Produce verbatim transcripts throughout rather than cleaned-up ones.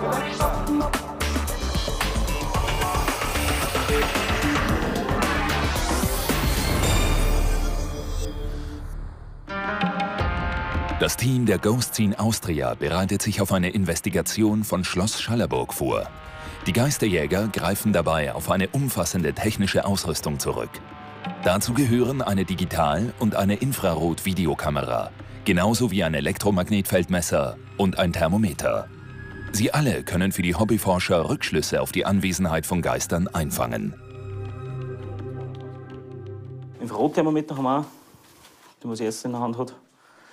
Das Team der Ghost Scene Austria bereitet sich auf eine Investigation von Schloss Schallerburg vor. Die Geisterjäger greifen dabei auf eine umfassende technische Ausrüstung zurück. Dazu gehören eine Digital- und eine Infrarot-Videokamera, genauso wie ein Elektromagnetfeldmesser und ein Thermometer. Sie alle können für die Hobbyforscher Rückschlüsse auf die Anwesenheit von Geistern einfangen. Infrarotthermometer haben wir auch, den man jetzt in der Hand hat.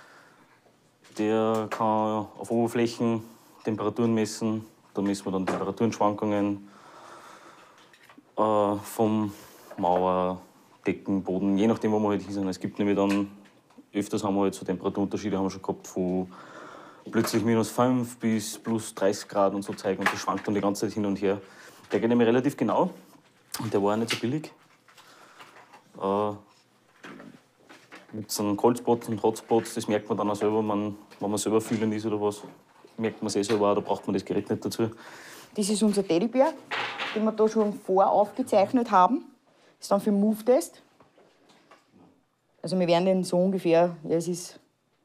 Der kann auf Oberflächen Temperaturen messen. Da messen wir dann Temperaturenschwankungen äh, vom Mauer, Decken, Boden, je nachdem, wo wir halt sind. Es gibt nämlich dann, öfters haben wir halt so Temperaturunterschiede haben wir schon gehabt, von plötzlich minus fünf bis plus dreißig Grad und so Zeug. Und das schwankt dann die ganze Zeit hin und her. Der geht nämlich relativ genau und der war auch nicht so billig. Äh, Mit so einem Cold-Spots und Hotspots, das merkt man dann auch selber, man, wenn man selber fühlend ist oder was, merkt man es eh selber auch, da braucht man das Gerät nicht dazu. Das ist unser Teddybär, den wir da schon voraufgezeichnet haben. Das ist dann für den Move-Test. Also wir werden den so ungefähr, ja es ist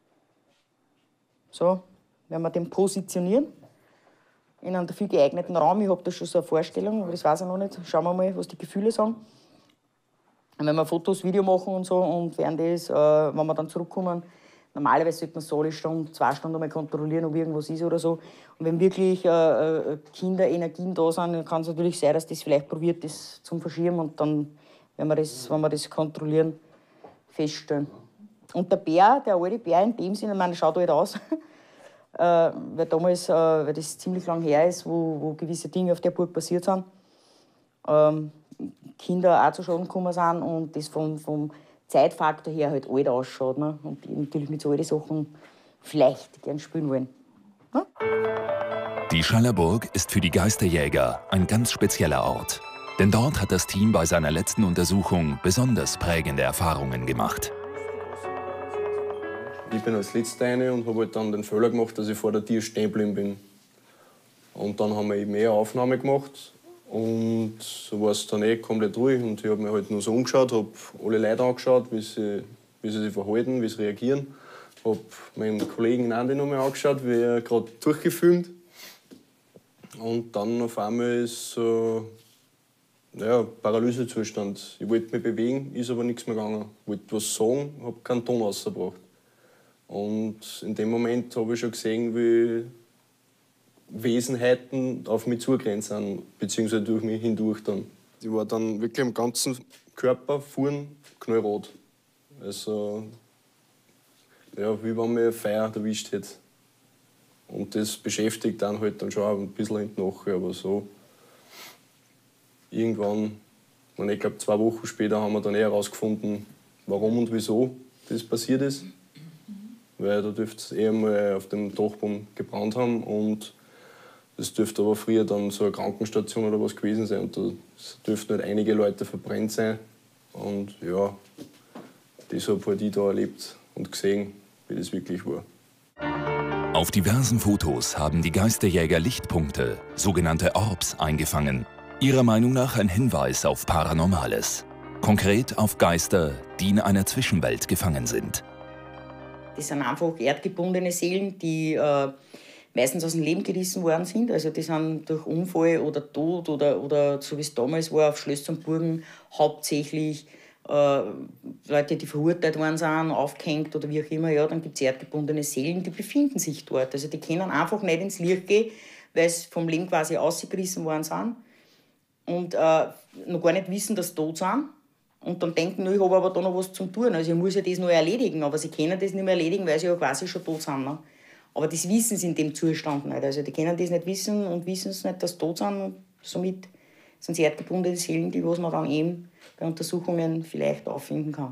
so, werden wir den positionieren in einem dafür geeigneten Raum. Ich habe da schon so eine Vorstellung, aber das weiß ich noch nicht. Schauen wir mal, was die Gefühle sagen. Und wenn wir Fotos, Video machen und so und während das, äh, wenn wir dann zurückkommen, normalerweise sollte man so eine Stunde, zwei Stunden mal kontrollieren, ob irgendwas ist oder so. Und wenn wirklich äh, Kinderenergien da sind, dann kann es natürlich sein, dass das vielleicht probiert, das zum Verschieben und dann, wenn wir das, wenn wir das kontrollieren, feststellen. Und der Bär, der alte Bär in dem Sinne, ich meine, schaut halt aus, äh, weil damals, äh, weil das ziemlich lang her ist, wo, wo gewisse Dinge auf der Burg passiert sind. Ähm, Kinder auch zu Schaden gekommen sind und das vom, vom Zeitfaktor her halt alt ausschaut. Ne? Und die natürlich mit so alten Sachen vielleicht gern spielen wollen. Ne? Die Schallerburg ist für die Geisterjäger ein ganz spezieller Ort. Denn dort hat das Team bei seiner letzten Untersuchung besonders prägende Erfahrungen gemacht. Ich bin als Letzter rein und habe halt dann den Fehler gemacht, dass ich vor der Tür stehen geblieben bin. Und dann haben wir eben mehr Aufnahme gemacht. Und so war es dann eh komplett ruhig und ich habe mir halt nur so umgeschaut, habe alle Leute angeschaut, wie sie, wie sie sich verhalten, wie sie reagieren. Habe meinen Kollegen Andi noch mal angeschaut, wie er gerade durchgefilmt. Und dann auf einmal ist so ja, Paralysezustand. Ich wollte mich bewegen, ist aber nichts mehr gegangen. Ich wollte was sagen, habe keinen Ton rausgebracht. Und in dem Moment habe ich schon gesehen, wie Wesenheiten auf mich zugerannt sind, beziehungsweise durch mich hindurch dann. Ich war dann wirklich am ganzen Körper vorn knallrot. Also, ja, wie wenn mir Feuer erwischt hätte. Und das beschäftigt dann halt dann schon auch ein bisschen hinten nachher, aber so. Irgendwann, ich glaube zwei Wochen später, haben wir dann eh herausgefunden, warum und wieso das passiert ist. Weil da dürfte es eh einmal auf dem Dachboden gebrannt haben und das dürfte aber früher dann so eine Krankenstation oder was gewesen sein. Und da dürften halt einige Leute verbrennt sein. Und ja, das habe halt ich da erlebt und gesehen, wie das wirklich war. Auf diversen Fotos haben die Geisterjäger Lichtpunkte, sogenannte Orbs, eingefangen. Ihrer Meinung nach ein Hinweis auf Paranormales. Konkret auf Geister, die in einer Zwischenwelt gefangen sind. Das sind einfach erdgebundene Seelen, die äh, meistens aus dem Leben gerissen worden sind. Also die sind durch Unfall oder Tod oder, oder so wie es damals war, auf Schlösser und Burgen hauptsächlich äh, Leute, die verurteilt worden sind, aufgehängt oder wie auch immer. Ja, dann gibt es erdgebundene Seelen, die befinden sich dort. Also die können einfach nicht ins Licht gehen, weil sie vom Leben quasi ausgerissen worden sind und äh, noch gar nicht wissen, dass sie tot sind. Und dann denken, ich habe aber da noch was zum tun. Also ich muss ja das noch erledigen, aber sie können das nicht mehr erledigen, weil sie ja quasi schon tot sind. Ne? Aber das wissen sie in dem Zustand nicht. Also die können das nicht wissen und wissen es nicht, dass sie tot sind. Und somit sind es erdgebundene Seelen, die was man dann eben bei Untersuchungen vielleicht auffinden kann.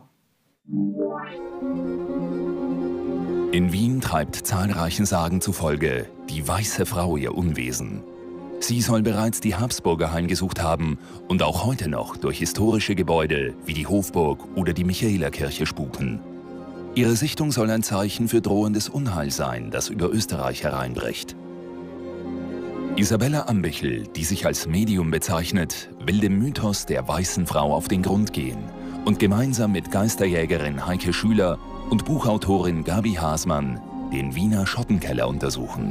In Wien treibt zahlreichen Sagen zufolge die Weiße Frau ihr Unwesen. Sie soll bereits die Habsburger heimgesucht haben und auch heute noch durch historische Gebäude wie die Hofburg oder die Michaelerkirche spuken. Ihre Sichtung soll ein Zeichen für drohendes Unheil sein, das über Österreich hereinbricht. Isabella Ambichel, die sich als Medium bezeichnet, will dem Mythos der weißen Frau auf den Grund gehen und gemeinsam mit Geisterjägerin Heike Schüler und Buchautorin Gabi Hasmann den Wiener Schottenkeller untersuchen.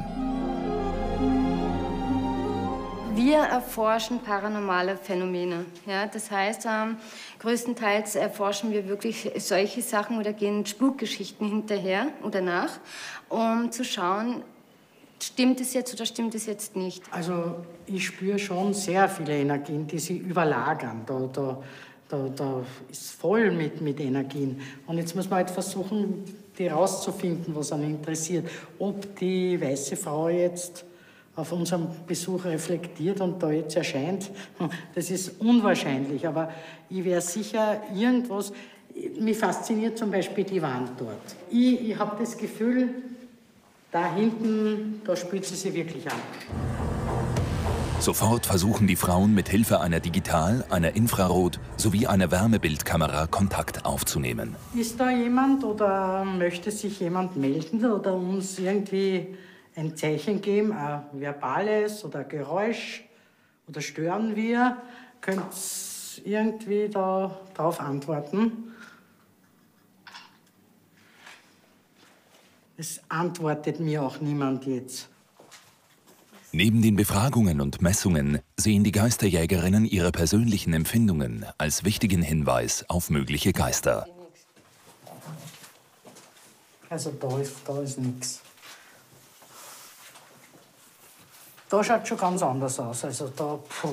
Wir erforschen paranormale Phänomene. Ja, das heißt, ähm, größtenteils erforschen wir wirklich solche Sachen oder gehen Spukgeschichten hinterher oder nach, um zu schauen, stimmt es jetzt oder stimmt es jetzt nicht. Also ich spüre schon sehr viele Energien, die sich überlagern. Da, da, da, da ist voll mit, mit Energien. Und jetzt muss man halt versuchen, die rauszufinden, was einen interessiert. Ob die weiße Frau jetzt auf unserem Besuch reflektiert und da jetzt erscheint, das ist unwahrscheinlich. Aber ich wäre sicher irgendwas, mich fasziniert zum Beispiel die Wand dort. Ich, ich habe das Gefühl, da hinten, da spürt sie sich wirklich an. Sofort versuchen die Frauen mit Hilfe einer Digital-, einer Infrarot- sowie einer Wärmebildkamera Kontakt aufzunehmen. Ist da jemand oder möchte sich jemand melden oder uns irgendwie ein Zeichen geben, ein verbales oder ein Geräusch, oder stören wir? Könnt ihr irgendwie da drauf antworten? Es antwortet mir auch niemand jetzt. Neben den Befragungen und Messungen sehen die Geisterjägerinnen ihre persönlichen Empfindungen als wichtigen Hinweis auf mögliche Geister. Also da ist, da ist nichts. Da schaut schon ganz anders aus. Also da, puh.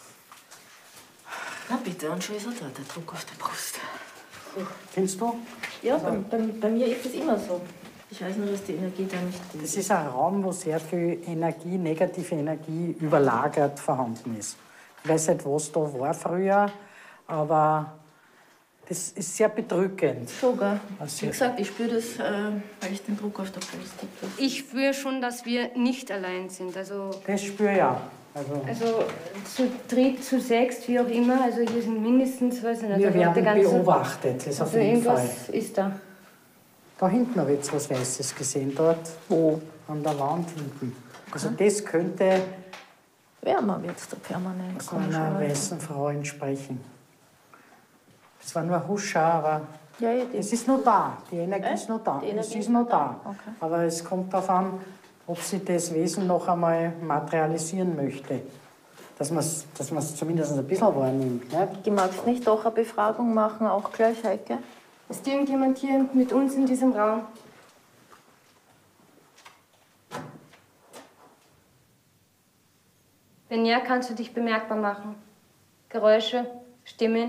Na bitte, und schon ist er da, der Druck auf der Brust. Kennst du? Ja, bei, bei, bei mir ist es immer so. Ich weiß nur, dass die Energie da nicht gut Das ist. ist ein Raum, wo sehr viel Energie, negative Energie überlagert vorhanden ist. Ich weiß nicht, was da war früher, aber das ist sehr bedrückend. Schon, gell? Also, Wie gesagt, ich spüre das, äh, weil ich den Druck auf der Brust habe. Ich spüre schon, dass wir nicht allein sind. Also, das spüre ich auch. Also, also zu dritt, zu sechst, wie auch immer. Also hier sind mindestens, weiß ich nicht, wir also werden der ganze- beobachtet, das auf Also jeden Fall. irgendwas ist da. Da hinten habe ich jetzt was Weißes gesehen, dort wo an der Wand hinten. Also das könnte Wärmer wird es da permanent. so einer weißen Frau entsprechen. Das war nur Huscha, aber Ja, ja, die- es ist noch da. Die Energie Äh? ist noch da. Die Es Energie ist noch da. Okay. Aber es kommt darauf an, ob sie das Wesen noch einmal materialisieren möchte. Dass man es dass man's zumindest ein bisschen wahrnimmt. Nicht? Du magst nicht doch eine Befragung machen, auch gleich, Heike? Ist irgendjemand hier mit uns in diesem Raum? Wenn ja, kannst du dich bemerkbar machen. Geräusche, Stimmen.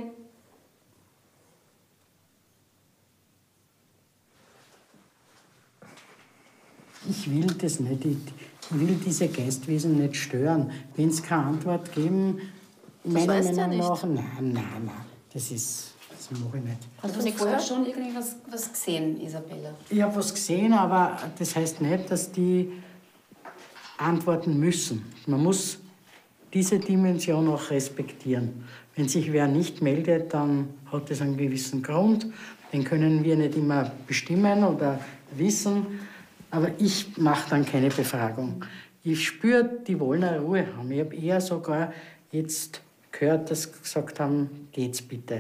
Ich will das nicht. Ich, ich will diese Geistwesen nicht stören. Wenn es keine Antwort geben, meiner weißt du ja Meinung nicht. nach, nein, nein, nein. Das ist, das mache ich nicht. Hast Du hast vorher schon irgendwie was, was gesehen, Isabella? Ich habe was gesehen, aber das heißt nicht, dass die antworten müssen. Man muss diese Dimension auch respektieren. Wenn sich wer nicht meldet, dann hat das einen gewissen Grund. Den können wir nicht immer bestimmen oder wissen. Aber ich mache dann keine Befragung. Ich spüre, die wollen eine Ruhe haben. Ich habe eher sogar jetzt gehört, dass sie gesagt haben, geht's bitte.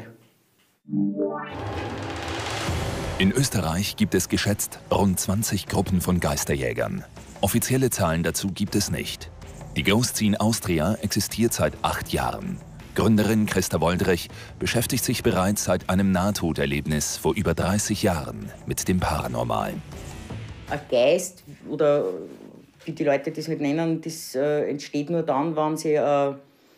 In Österreich gibt es geschätzt rund zwanzig Gruppen von Geisterjägern. Offizielle Zahlen dazu gibt es nicht. Die Ghost Scene Austria existiert seit acht Jahren. Gründerin Christa Woldrich beschäftigt sich bereits seit einem Nahtoderlebnis vor über dreißig Jahren mit dem Paranormalen. Ein Geist, oder wie die Leute das nicht nennen, das äh, entsteht nur dann, wenn sie, äh,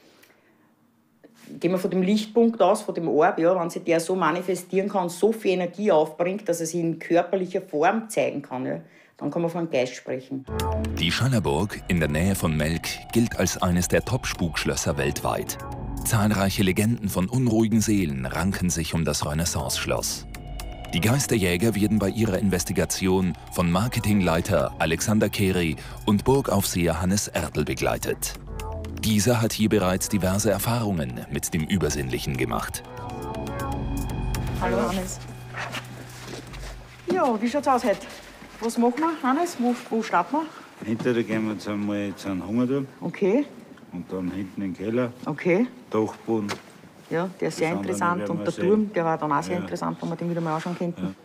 gehen wir von dem Lichtpunkt aus, von dem Orb, ja, wenn sich der so manifestieren kann, so viel Energie aufbringt, dass er sich in körperlicher Form zeigen kann, ja, dann kann man von einem Geist sprechen. Die Schallerburg in der Nähe von Melk gilt als eines der Top-Spukschlösser weltweit. Zahlreiche Legenden von unruhigen Seelen ranken sich um das Renaissance-Schloss. Die Geisterjäger werden bei ihrer Investigation von Marketingleiter Alexander Keri und Burgaufseher Hannes Ertl begleitet. Dieser hat hier bereits diverse Erfahrungen mit dem Übersinnlichen gemacht. Hallo Hannes. Ja, wie schaut's aus heute? Was machen wir, Hannes? Wo, wo starten wir? Hinterher gehen wir jetzt einmal zu einem Hungerturm. Okay. Und dann hinten im Keller. Okay. Dachboden. Ja, der ist sehr interessant. Und der sehen. Turm, der war dann auch sehr Ja. interessant, wenn wir den wieder mal anschauen könnten. Ja.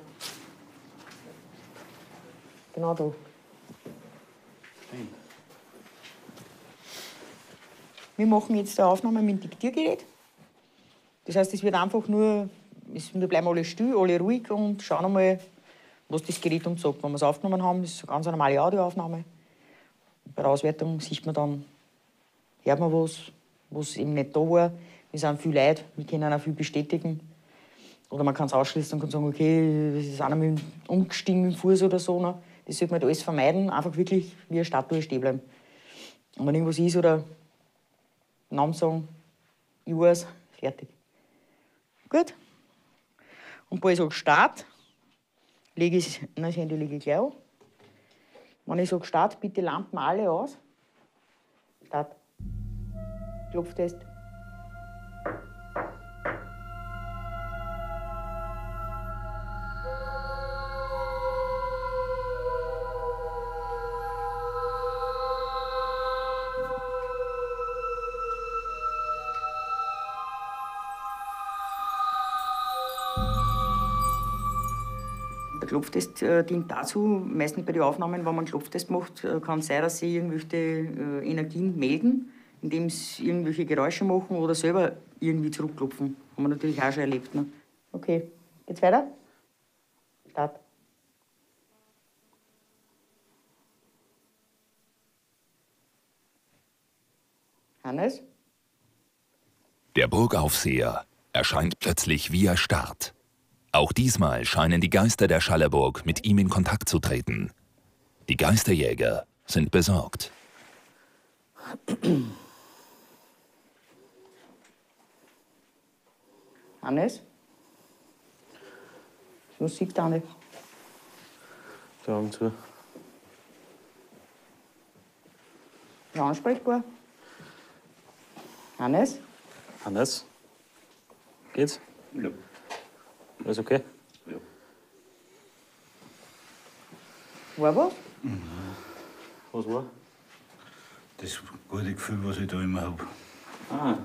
Genau da. Wir machen jetzt eine Aufnahme mit dem Diktiergerät. Das heißt, es wird einfach nur, es, wir bleiben alle still, alle ruhig und schauen einmal, was das Gerät uns sagt. Wenn wir es aufgenommen haben, das ist eine ganz normale Audioaufnahme. Bei der Auswertung sieht man dann, hört man was, was eben nicht da war. Wir sind viele Leute, wir können auch viel bestätigen. Oder man kann es ausschließen und kann sagen, okay, es ist einer mit dem umgestiegen mit dem Fuß oder so. Ne? Das sollte man halt alles vermeiden, einfach wirklich wie eine Statue stehen bleiben. Und wenn irgendwas ist oder Namen sagen, ich weiß, fertig. Gut. Und bei ich sage Start, lege ich das Handy lege ich gleich an. Wenn ich sage Start, bitte Lampen alle aus. Start. Klopftest. Der Klopftest äh, dient dazu, meistens bei den Aufnahmen, wenn man einen Klopftest macht, äh, kann es sein, dass sie irgendwelche äh, Energien melden, indem sie irgendwelche Geräusche machen oder selber irgendwie zurückklopfen. Haben wir natürlich auch schon erlebt. Ne? Okay, geht's weiter? Start. Hannes? Der Burgaufseher erscheint plötzlich wie erstarrt. Auch diesmal scheinen die Geister der Schallerburg mit ihm in Kontakt zu treten. Die Geisterjäger sind besorgt. Hannes? Was sieht da nicht? Die Augen zu. Ja, ansprechbar. Hannes? Hannes? Geht's? Ja. Alles okay? Ja. War was? Was war? Das gute Gefühl, was ich da immer habe. Ah.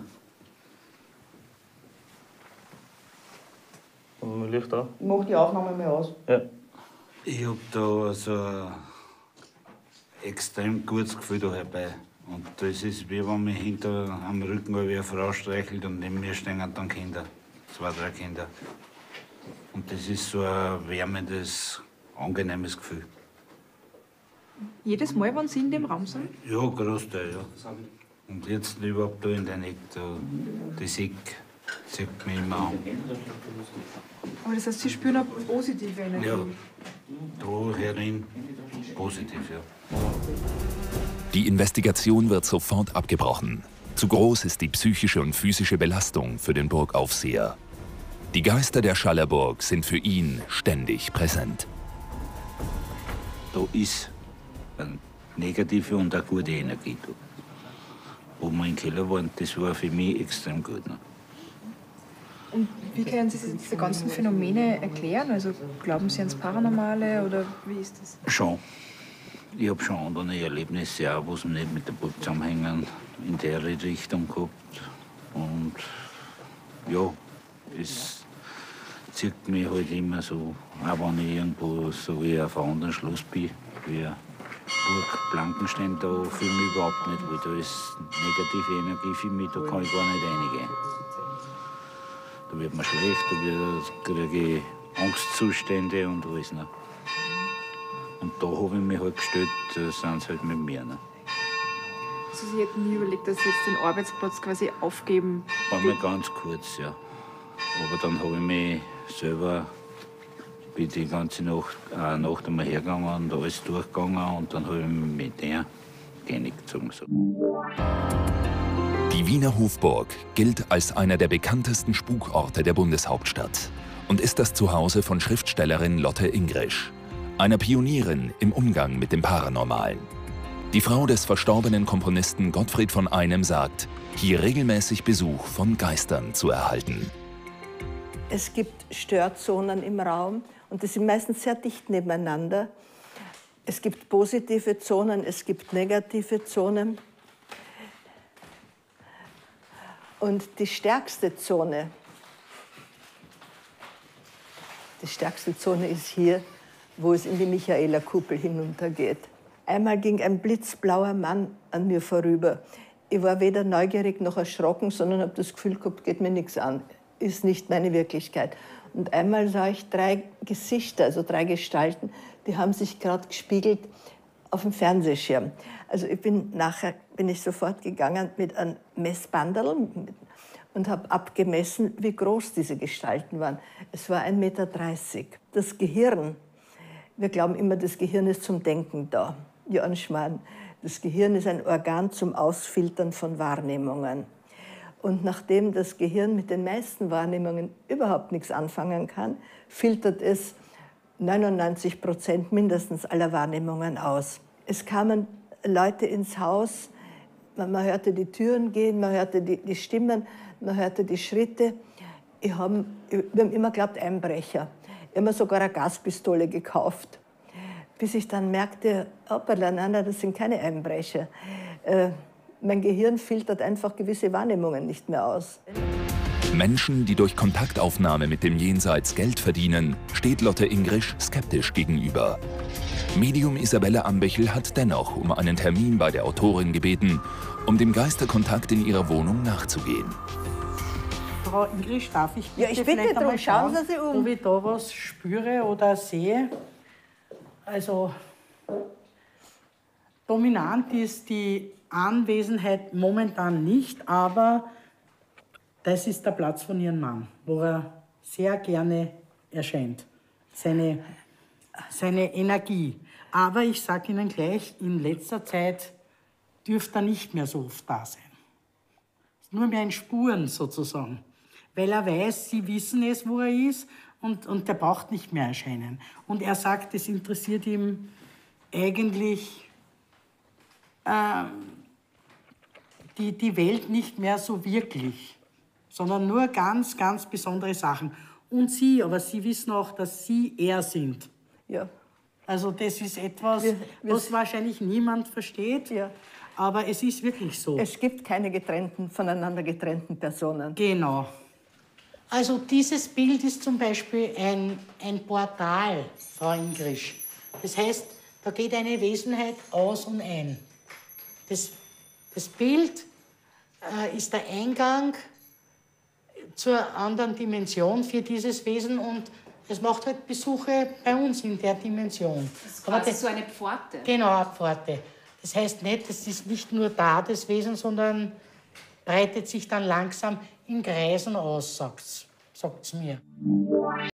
Und mein Licht auch? Ich mach die Aufnahme mal aus. Ja. Ich habe da so ein extrem gutes Gefühl da herbei. Und das ist wie wenn mich hinter am Rücken eine Frau streichelt und neben mir stehen dann Kinder. Zwei, drei Kinder. Und das ist so ein wärmendes, angenehmes Gefühl. Jedes Mal, wenn Sie in dem Raum sind? Ja, Großteil, ja. Und jetzt überhaupt da in der Nähe, da, die Sieg zieht mich immer an. Aber das heißt, Sie spüren eine positive Energie? Ja, da herin positiv, ja. Die Investigation wird sofort abgebrochen. Zu groß ist die psychische und physische Belastung für den Burgaufseher. Die Geister der Schallerburg sind für ihn ständig präsent. Da ist eine negative und eine gute Energie da. Wo wir im Keller waren, das war für mich extrem gut. Ne? Und wie können Sie diese ganzen Phänomene erklären? Also glauben Sie ans Paranormale oder wie ist das? Schon. Ich habe schon andere Erlebnisse, auch, die nicht mit der Burg zusammenhängen, in der Richtung gehabt. Und ja, es zieht mich halt immer so, auch wenn ich irgendwo so wie auf einem anderen Schloss bin, wie Burg Blankenstein, da fühle ich mich überhaupt nicht, weil da ist negative Energie für mich, da kann ich gar nicht reingehen. Da wird mir schlecht, da wird, kriege ich Angstzustände und alles. Ne? Und da habe ich mich halt gestellt, da sind sie halt mit mir. Ne? Also Sie hätten nie überlegt, dass Sie jetzt den Arbeitsplatz quasi aufgeben? War mir ganz kurz, ja. Aber dann habe ich mich selber, bin die ganze Nacht, äh, Nacht einmal hergegangen und alles durchgegangen und dann habe ich mich mit der gezogen. So. Die Wiener Hofburg gilt als einer der bekanntesten Spukorte der Bundeshauptstadt und ist das Zuhause von Schriftstellerin Lotte Ingrisch, einer Pionierin im Umgang mit dem Paranormalen. Die Frau des verstorbenen Komponisten Gottfried von Einem sagt, hier regelmäßig Besuch von Geistern zu erhalten. Es gibt Störzonen im Raum und die sind meistens sehr dicht nebeneinander. Es gibt positive Zonen, es gibt negative Zonen. Und die stärkste Zone, die stärkste Zone ist hier, wo es in die Michaela-Kuppel hinuntergeht. Einmal ging ein blitzblauer Mann an mir vorüber. Ich war weder neugierig noch erschrocken, sondern habe das Gefühl gehabt, geht mir nichts an, ist nicht meine Wirklichkeit. Und einmal sah ich drei Gesichter, also drei Gestalten, die haben sich gerade gespiegelt auf dem Fernsehschirm. Also ich bin nachher bin ich sofort gegangen mit einem Messbandel und habe abgemessen, wie groß diese Gestalten waren. Es war ein Meter dreißig. Das Gehirn, wir glauben immer, das Gehirn ist zum Denken da. Ja, ein Schmarrn. Das Gehirn ist ein Organ zum Ausfiltern von Wahrnehmungen. Und nachdem das Gehirn mit den meisten Wahrnehmungen überhaupt nichts anfangen kann, filtert es neunundneunzig Prozent mindestens aller Wahrnehmungen aus. Es kamen Leute ins Haus, man, man hörte die Türen gehen, man hörte die, die Stimmen, man hörte die Schritte. Ich hab, wir haben immer geglaubt, Einbrecher. Ich habe mir sogar eine Gaspistole gekauft. Bis ich dann merkte, hoppala, nein, nein, das sind keine Einbrecher. Äh, mein Gehirn filtert einfach gewisse Wahrnehmungen nicht mehr aus. Menschen, die durch Kontaktaufnahme mit dem Jenseits Geld verdienen, steht Lotte Ingrisch skeptisch gegenüber. Medium Isabelle Ambechel hat dennoch um einen Termin bei der Autorin gebeten, um dem Geisterkontakt in ihrer Wohnung nachzugehen. Frau Ingrisch, darf ich bitte, ja, ich bitte drum, schauen Sie sich um, ob ich da was spüre oder sehe? Also dominant ist die Anwesenheit momentan nicht, aber das ist der Platz von Ihrem Mann, wo er sehr gerne erscheint, seine, seine Energie. Aber ich sage Ihnen gleich, in letzter Zeit dürfte er nicht mehr so oft da sein. Nur mehr in Spuren sozusagen, weil er weiß, Sie wissen es, wo er ist, und, und der braucht nicht mehr erscheinen. Und er sagt, es interessiert ihm eigentlich äh, die, die Welt nicht mehr so wirklich, sondern nur ganz, ganz besondere Sachen. Und Sie, aber Sie wissen auch, dass Sie er sind. Ja. Also das ist etwas, wir, wir was wahrscheinlich niemand versteht, ja. Aber es ist wirklich so. Es gibt keine getrennten, voneinander getrennten Personen. Genau. Also dieses Bild ist zum Beispiel ein, ein Portal, Frau Ingrisch. Das heißt, da geht eine Wesenheit aus und ein. Das, das Bild äh, ist der Eingang zur anderen Dimension für dieses Wesen und es macht halt Besuche bei uns in der Dimension. Das ist quasi das, so eine Pforte. Genau, eine Pforte. Das heißt nicht, es ist nicht nur da, das Wesen, sondern breitet sich dann langsam in Kreisen aus, sagt es mir.